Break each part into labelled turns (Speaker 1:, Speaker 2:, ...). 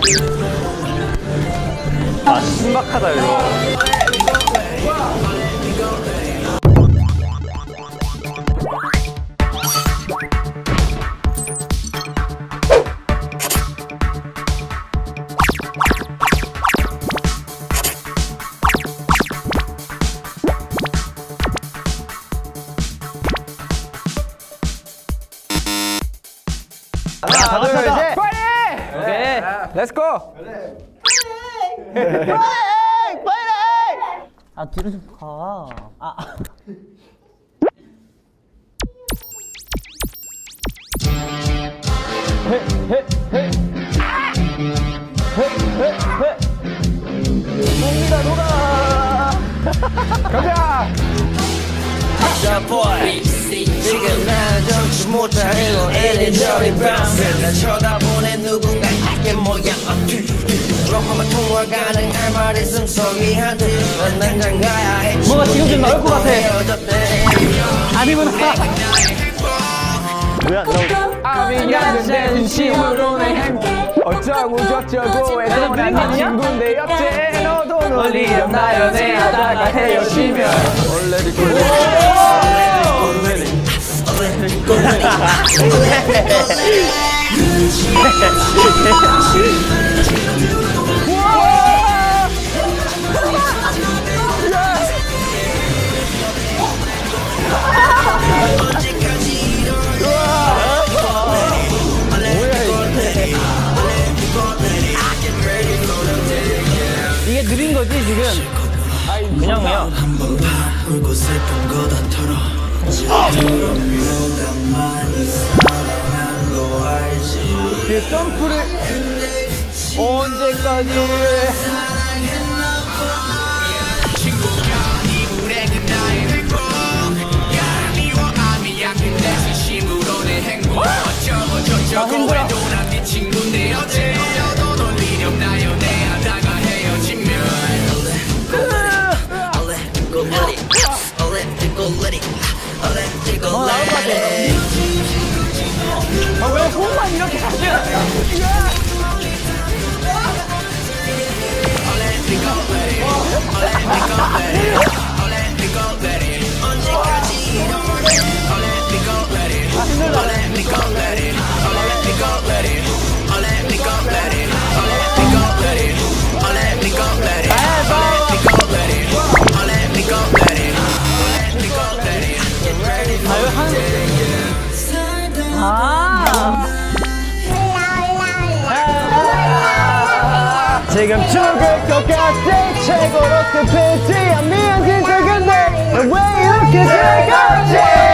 Speaker 1: 아, 신박하다 이거.
Speaker 2: 하나, 둘, 셋!
Speaker 1: 빨리!
Speaker 2: 오케이, 렛츠고!
Speaker 1: 빨리!
Speaker 3: 아 뒤로 좀 가. 아.
Speaker 1: 봅니다, 돌아! 가자!
Speaker 4: 지금 나는 정치 못하고 이리저리 bounce 날 쳐다보는 누군가에게 모양 조금만 통화 가능할 말 있음 속이 한두 난 장가야 해
Speaker 3: 뭐가 지금 좀 나올 것 같아. 아니구나.
Speaker 1: 뭐야, 너.
Speaker 2: 아미야, 내 진심으로는 행복.
Speaker 1: 어쩌고 저쩌고 해서
Speaker 3: 느린 거
Speaker 1: 난
Speaker 3: 아니야?
Speaker 1: 친구인데 어째 너도
Speaker 2: 놀리렴 나 연애하다가 헤어지면
Speaker 1: 원래는
Speaker 3: 이게 느린 거지 지금?
Speaker 1: 그냥이야. 그 점프를 언제까지 왜 손만 이렇게 하냐? 지금 죽을 것 같아 최고로 급했지 미안 진짜 근데 왜 이렇게 즐겁지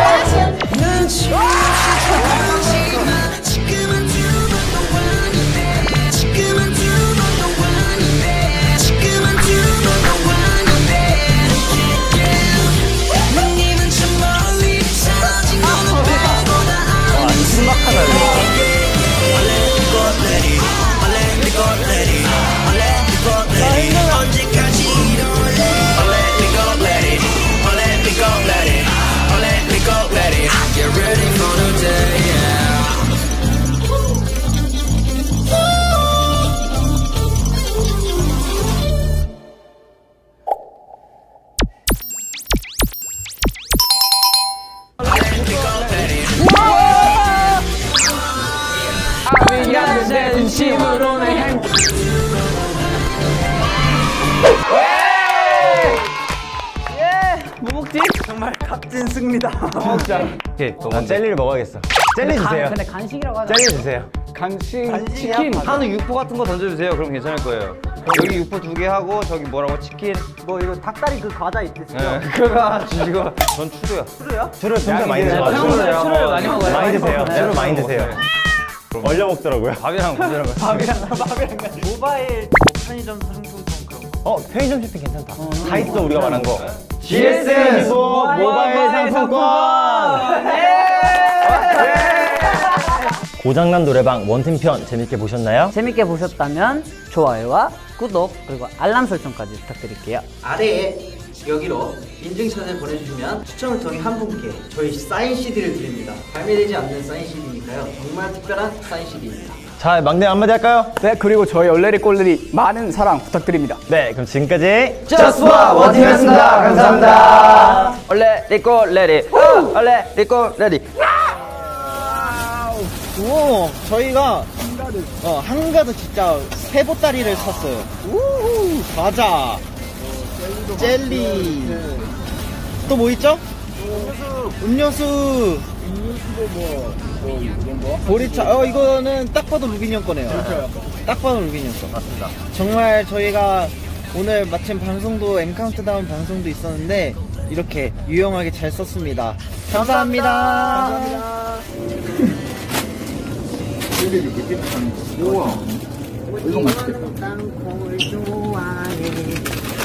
Speaker 1: 신박하다
Speaker 2: 내 진심으로는 행복.
Speaker 3: 뭐 먹지?
Speaker 1: 정말 값진 승리다
Speaker 2: 먹자.
Speaker 1: 오케이 난 젤리를 먹어야겠어 젤리 주세요
Speaker 3: 근데 간식이라고 하자.
Speaker 1: 젤리 주세요
Speaker 2: 간식,
Speaker 1: 간식이야,
Speaker 2: 치킨.
Speaker 1: 바다.
Speaker 2: 한우 육포 같은 거 던져주세요. 그럼 괜찮을 거예요. 여기 육포 2개 하고 저기 뭐라고 치킨.
Speaker 3: 뭐 이거 닭다리 그 과자 있으시죠?
Speaker 2: 네, 그거 주시고 전 추루요.
Speaker 3: 추루요?
Speaker 1: 술을 진짜 많이 드세요
Speaker 2: 추루를 많이 먹어요.
Speaker 1: 많이 드세요
Speaker 2: 네,
Speaker 1: 술을 많이 드세요 얼려 먹더라고요
Speaker 2: 밥이랑 밥이랑
Speaker 3: 모바일 편의점 상품권 그런 거.
Speaker 1: 편의점 쇼핑 괜찮다 다 있어 우리가 말한 거
Speaker 2: GS
Speaker 1: 모바일 상품권 고장난 노래방 원팀편 재밌게 보셨나요?
Speaker 3: 재밌게 보셨다면 좋아요와 구독 그리고 알람 설정까지 부탁드릴게요.
Speaker 5: 아래에 여기로 인증샷을 보내주시면 추첨을 통해 한 분께 저희 사인 CD를 드립니다. 발매되지 않는 사인 CD니까요. 정말 특별한 사인 CD입니다.
Speaker 1: 자, 막내 한마디 할까요?
Speaker 6: 네, 그리고 저희 얼레리 꼴레리 많은 사랑 부탁드립니다.
Speaker 1: 네, 그럼 지금까지
Speaker 2: Just for 원팀이었습니다. 감사합니다. 원래 리코 레디. 원래 리코 레디.
Speaker 7: 오, 저희가 한가득 진짜 세보따리를 샀어요. 우후, 과자, 젤리, 또 뭐 있죠? 음료수. 보리차. 이거는 딱 봐도 루빈이 형 거네요. 딱 봐도 루빈이 형 거. 맞습니다. 정말 저희가 오늘 마침 방송도 엠카운트다운 방송도 있었는데 이렇게 유용하게 잘 썼습니다. 감사합니다.
Speaker 6: 우와, 이거 맛있겠다.